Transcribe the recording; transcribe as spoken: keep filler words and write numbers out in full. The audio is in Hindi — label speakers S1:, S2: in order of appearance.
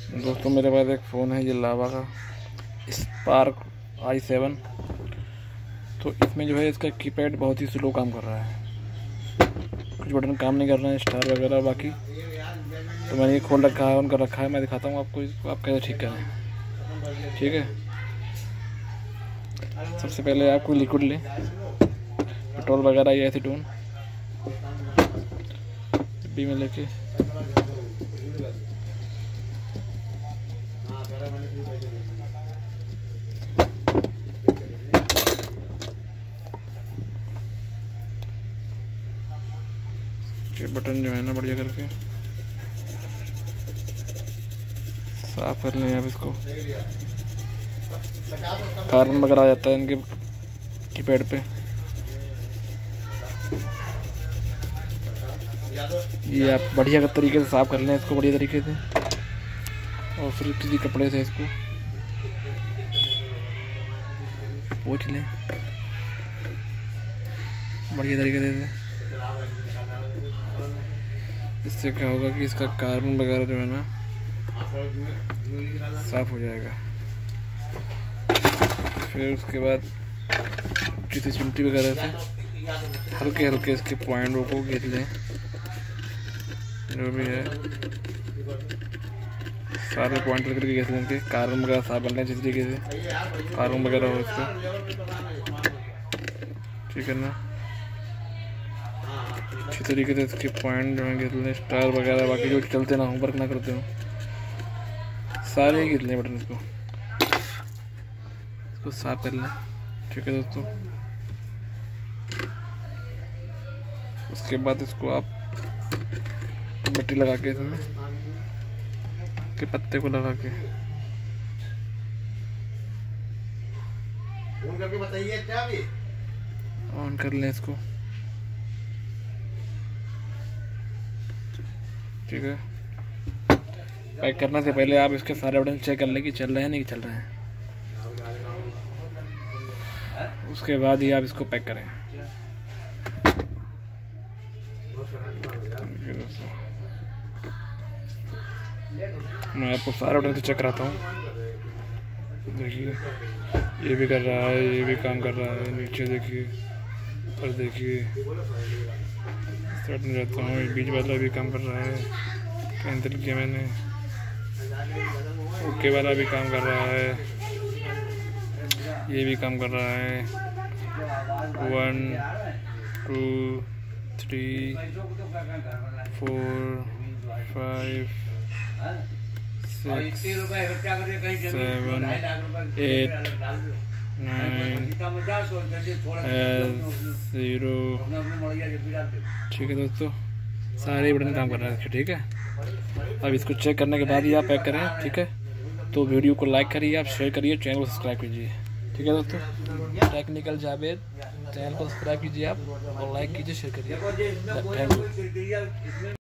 S1: दोस्तों मेरे पास एक फ़ोन है, ये लावा का स्पार्क आई सेवन। तो इसमें जो है इसका कीपैड बहुत ही स्लो काम कर रहा है, कुछ बटन काम नहीं कर रहे हैं, स्टार वगैरह बाकी। तो मैंने ये खोल रखा है, उनका रखा है, मैं दिखाता हूँ आपको इसको, आप कैसे ठीक करें। ठीक है, सबसे पहले आप कोई लिक्विड लें, पेट्रोल वगैरह या एसीटोन डिब्बी में लेके ये बटन जो है ना बढ़िया करके साफ कर लें। आप इसको कार्बन वगैरह आ जाता है इनके कीपैड पे, ये आप बढ़िया तरीके से साफ कर लें इसको बढ़िया तरीके से। और फिर किसी कपड़े से इसको पोंछ लें बढ़िया तरीके से। इससे क्या होगा कि इसका कार्बन वगैरह जो है ना साफ हो जाएगा। फिर उसके बाद किसी चिमटी वगैरह से हल्के हल्के इसके पॉइंटों को घेर लें, जो भी है सारे पॉइंट करके घेर लें के कार्बन वगैरह साफ कर लें, जिस तरीके से कार्बन वगैरह हो इसका। ठीक है ना, अच्छी तरीके से इसके पॉइंट जो है घेर लें, स्टार वगैरह बाकी जो चलते ना हो, वर्क ना करते हो, सारे ही घेर लें बटन इसको, इसको साफ कर लें। ठीक है दोस्तों, उसके बाद इसको आप मिट्टी लगा के इसमें के पत्ते को लगा के ऑन कर लें इसको। ठीक है, पैक करने से पहले आप इसके सारे बटन चेक कर लें कि चल रहे हैं नहीं चल रहे हैं, उसके बाद ही आप इसको पैक करें। मैं आपको सारे बटन से चेक कराता हूँ। देखिए ये भी कर रहा है, ये भी काम कर रहा है, नीचे देखिए और देखिए स्टार्ट में रहता हूँ, ये बीच वाला भी काम कर रहा है, कैंसिल किया मैंने, ओके वाला भी काम कर रहा है, ये भी काम कर रहा है। One two three four five six seven eight nine zero. ठीक है दोस्तों, सारे बटन काम कर रहे हैं। ठीक है, अब इसको चेक करने के बाद ही आप पैक करें। ठीक है, तो वीडियो को लाइक करिए, आप शेयर करिए, चैनल को सब्सक्राइब कीजिए। ठीक है दोस्तों, टेक्निकल जावेद चैनल को सब्सक्राइब कीजिए आप, और लाइक कीजिए, शेयर करिए। Thank you.